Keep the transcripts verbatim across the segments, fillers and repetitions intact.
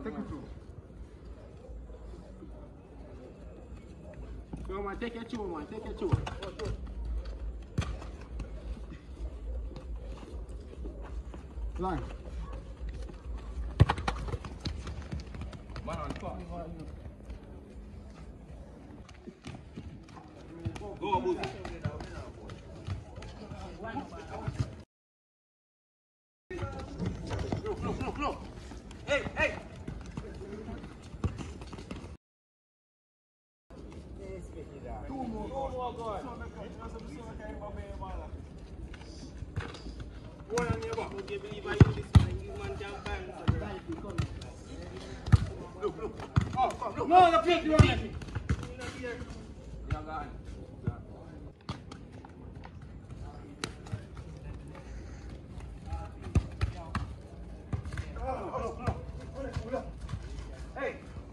take it through. Go man, take it through, man, take it through. Line. Man on top. Go, Boozy. Look, look, look, look. Hey, hey. Two more, two more, go on. One on your back. Would you believe I use this man? You man jump back. Look, look. Oh, come, look. No, the plate, you want it. You're not here. You're gone. Hey!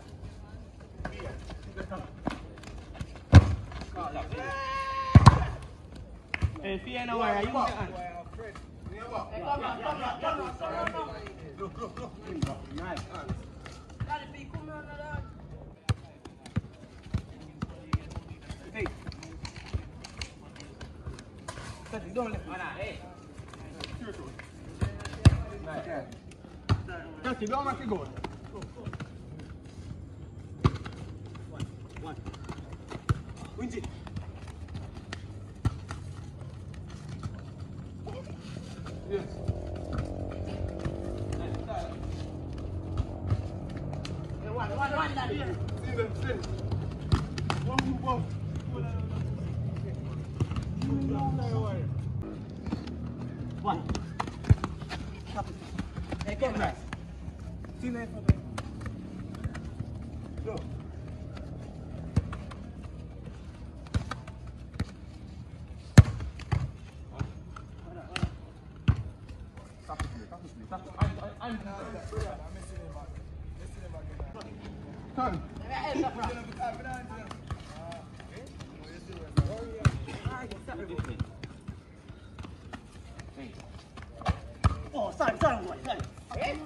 Hey, fear no worry, you use your hand. Hey, come on, come on, come on, come on. Look, look, look. Nice. Daddy, be come on, Dad. Hey. Daddy, don't let me. Hey. Nice. Daddy, don't make it go. One, one. Wins it. Yes. One, one, one, Daddy. See them, see them. One move up. One. Hey, come back. See them. Go. Turn. Oh, sorry, sorry, boy. Sorry. Hey,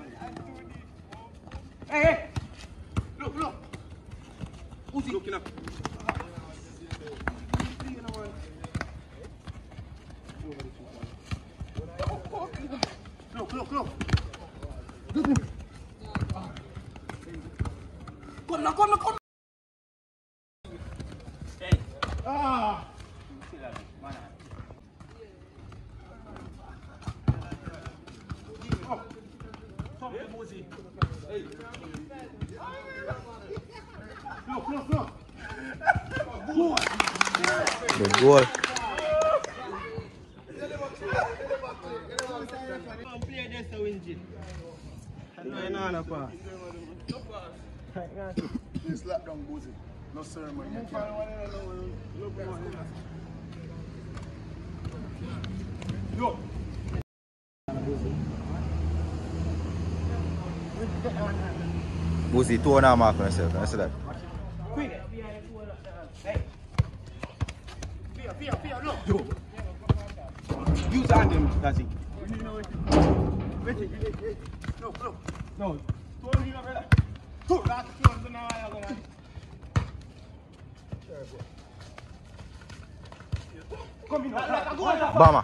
hey. Look, look. Who's he looking up? Look, look, look. Come on, come on, come on. Hey. Ah. Oh. Come here, Boozy. Hey. Look, look, look. Goal. Good goal. Play this to win it. No, no, no, pass. You slap down Boozy. No ceremony. Yo. Boozy, two and a half mark on yourself. Can I see that? Quick. Hey. Fear, fear, fear, look. Yo. Use hand him, that's it. Wait, wait, wait, wait. No, no. No. Two on you, brother. Two. That's two on the now. Come in. Bama.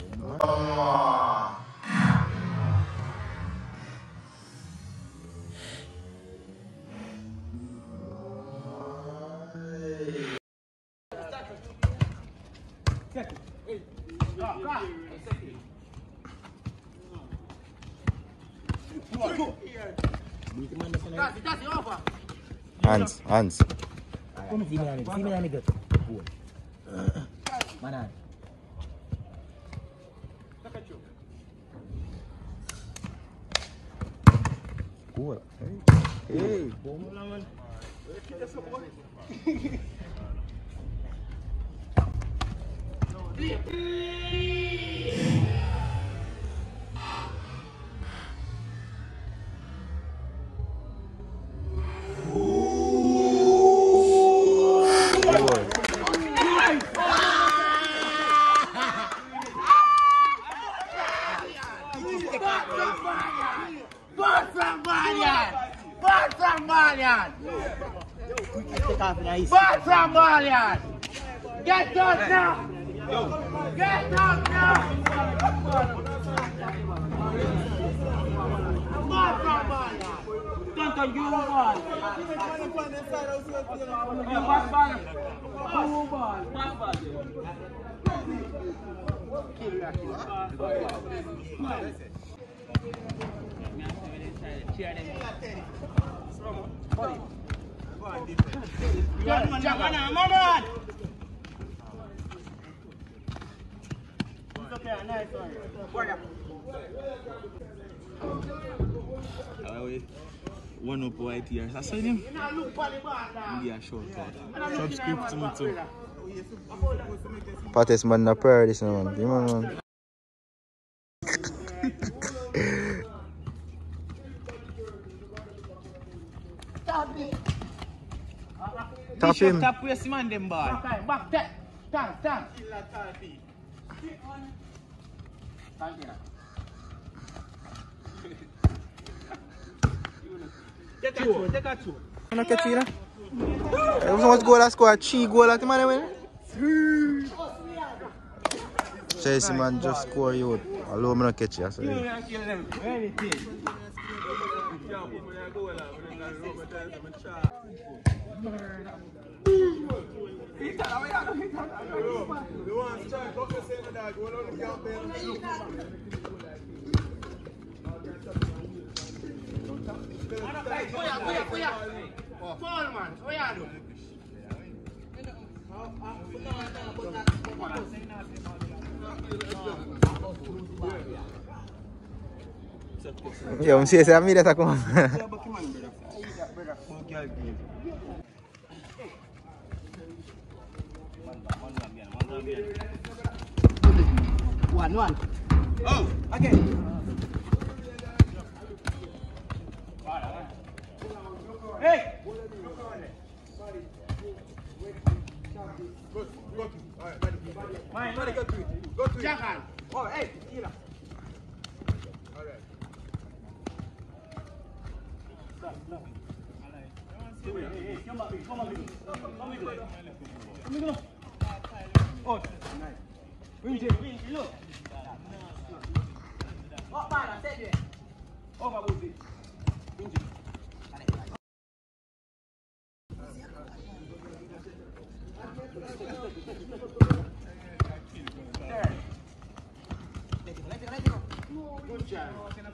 Second. Hey. Go, go. Go, go. That's it, that's it, over. Hands, hands. Come see me on it, see me on it. Manan. Cool. Hey. Hey. off in the Ball from ball yard. Get out now. Get out now. Ball from ball yard. Don't give me ball. Pass ball. Pass ball. Pass ball. Kill that killer. One up white here. That's what him? Yeah, sure. Subscribe to me too. Fattest man na prayer this man. Give man man. Tap him. Tap waste man them ball. Back, back, tap, tap, tap. Take a two, take a two. You not catch it, you know? So much goal I score, three goal at the man win. Chelsea man just score you. Although I'm not catch you, so yeah. Fall man, what you do? Yo, I'm serious, I'm here to come. One, one. Oh, again. Hey! Go, go to. All right, buddy. Mine, Buddy, go to it. Go to it. Jackal. Oh, hey, Kira. All right. Stop, stop. Hey, hey, hey, come on, come on, come on, come on. Oh, nice. Win, Jay, win, look. Oh, man, I said you. Oh, my boy. Win, Jay. Good job.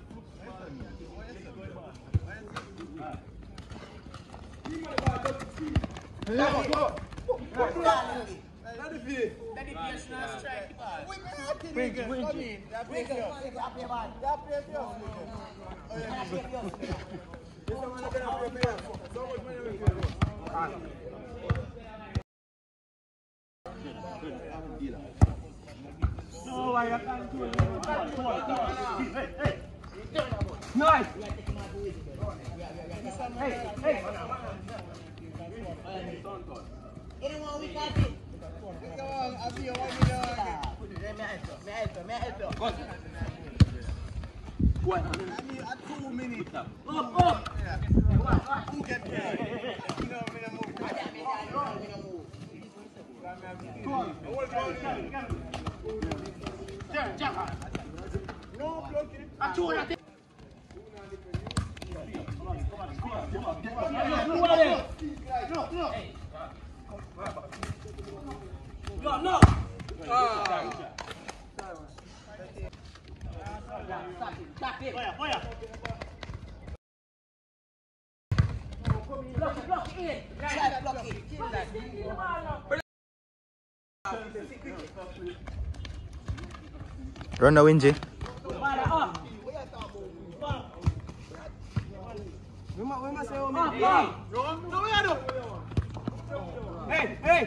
No, I can't do it. Nice. Hey, hey. Anyone we got it? Come on, I'll be your one million. May I help you? May I help you? What? I mean, at two minutes. Up, up. Who get paid? You know, I'm gonna move. Come on. Jack, Jack. No blocking. I told you. No, no. No, no. Ah. Stop it. Fire, fire. Block it, block it. Try to block it. Kill that. Run the Wingy. Hey, hey.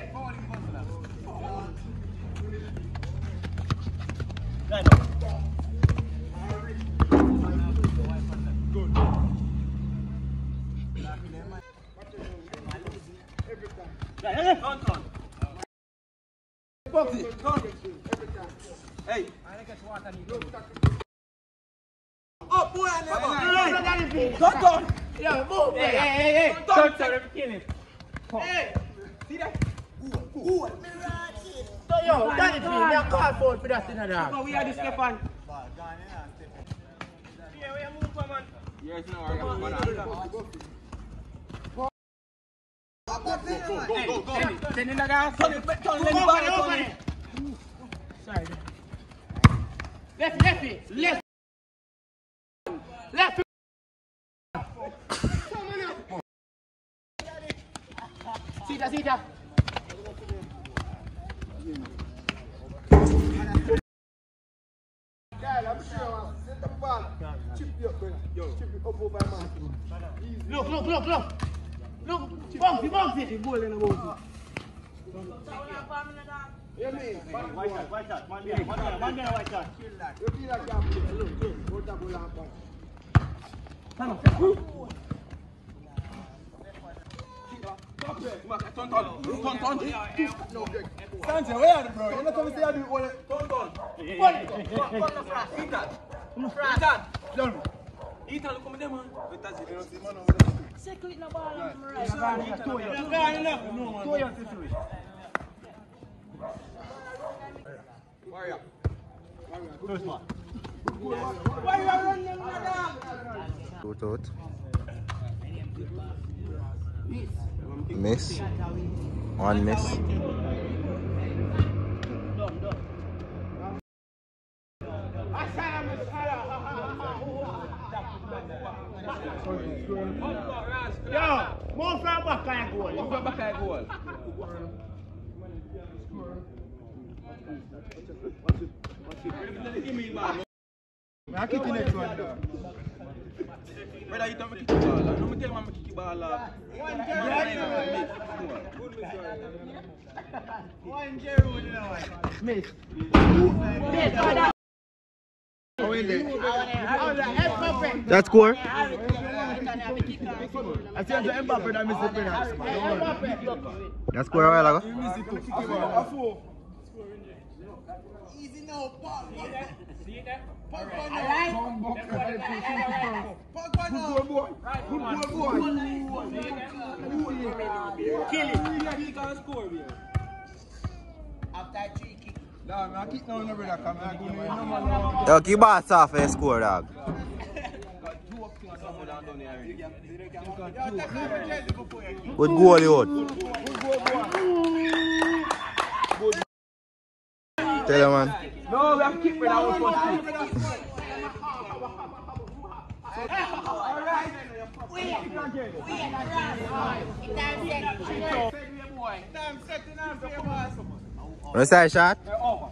Hey. Oh, boy, I never. Don't, don't. Yeah, move. Hey, hey, hey. Don't, don't. Hey! See that? Good. So yo, that is me. Me a call for for that in a dog. We are the Stefan. Yeah, we are move for man. Yes, no, I got one. Go, go, go. Send in the guy. Turn it, turn it, turn it. Sorry. Left, left it, left. Left. See that, see that. Look, look, look, look. Look, bumpy, bumpy. The goal in the boat. Yeah, me. White shot, white shot. One there, one there, one there, white shot. Kill that. You feel like that. Look, look. Go to goal and back. Come on. Turn, turn. Turn, turn. Stand here, where are you, bro? You're not coming to say I do all it. Turn, turn. One. Eat that. Eat that. Done. Eat that, look at them, man. That's it. You don't see man over there. Second with the ball on the right. You're going enough. No, man. Two years situation. Warrior. First one. Warrior running them, madam. Shoot out. Miss. One miss. Yo, more from back and goal. More from back and goal. I kick the next one. Brother, you tell me kick the ball. I don't tell me I'm kick the ball. One zero, you know what? Miss. That score? I see the Mbappe that missed the penalty. That score a while ago? Easy now, pop. See that? Pop All one right. Pop one now. Good boy. Good boy. Kill it. He can score, man. After three kick. No, man, I kick now, no brother. Come on. Yo, keep us off and score, dog. Good goal, you. Tell him, man. No, we have kicked with our first kick. Alright. Wait, wait, time setting up for your boss. What's that shot? Over.